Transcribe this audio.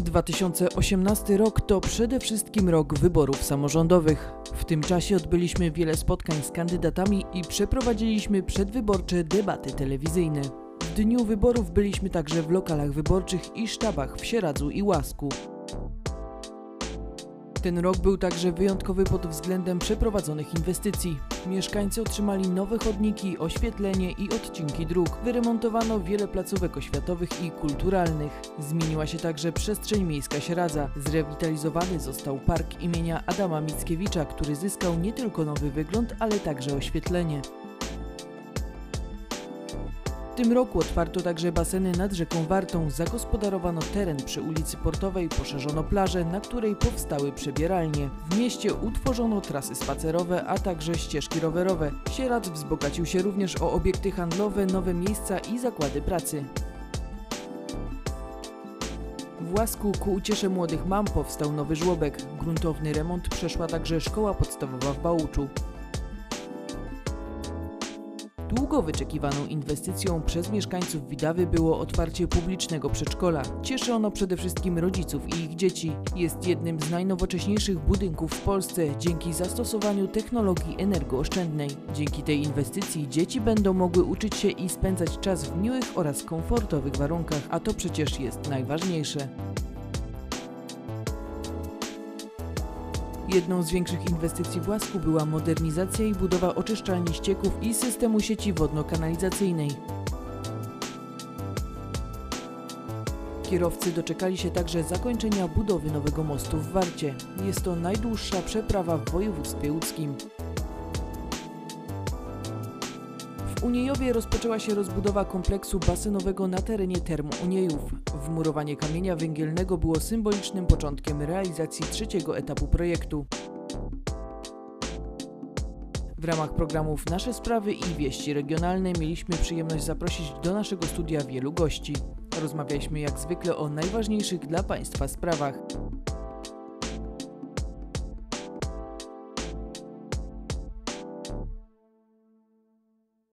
2018 rok to przede wszystkim rok wyborów samorządowych. W tym czasie odbyliśmy wiele spotkań z kandydatami i przeprowadziliśmy przedwyborcze debaty telewizyjne. W dniu wyborów byliśmy także w lokalach wyborczych i sztabach w Sieradzu i Łasku. Ten rok był także wyjątkowy pod względem przeprowadzonych inwestycji. Mieszkańcy otrzymali nowe chodniki, oświetlenie i odcinki dróg. Wyremontowano wiele placówek oświatowych i kulturalnych. Zmieniła się także przestrzeń miejska Sieradza. Zrewitalizowany został park imienia Adama Mickiewicza, który zyskał nie tylko nowy wygląd, ale także oświetlenie. W tym roku otwarto także baseny nad rzeką Wartą, zagospodarowano teren przy ulicy Portowej, poszerzono plażę, na której powstały przebieralnie. W mieście utworzono trasy spacerowe, a także ścieżki rowerowe. Sieradz wzbogacił się również o obiekty handlowe, nowe miejsca i zakłady pracy. W Łasku ku uciesze młodych mam powstał nowy żłobek. Gruntowny remont przeszła także szkoła podstawowa w Bałuczu. Długo wyczekiwaną inwestycją przez mieszkańców Widawy było otwarcie publicznego przedszkola. Cieszy ono przede wszystkim rodziców i ich dzieci. Jest jednym z najnowocześniejszych budynków w Polsce dzięki zastosowaniu technologii energooszczędnej. Dzięki tej inwestycji dzieci będą mogły uczyć się i spędzać czas w miłych oraz komfortowych warunkach, a to przecież jest najważniejsze. Jedną z większych inwestycji w Łasku była modernizacja i budowa oczyszczalni ścieków i systemu sieci wodno-kanalizacyjnej. Kierowcy doczekali się także zakończenia budowy nowego mostu w Warcie. Jest to najdłuższa przeprawa w województwie łódzkim. W Uniejowie rozpoczęła się rozbudowa kompleksu basenowego na terenie termu Uniejów. Wmurowanie kamienia węgielnego było symbolicznym początkiem realizacji trzeciego etapu projektu. W ramach programów Nasze Sprawy i Wieści Regionalne mieliśmy przyjemność zaprosić do naszego studia wielu gości. Rozmawialiśmy jak zwykle o najważniejszych dla Państwa sprawach.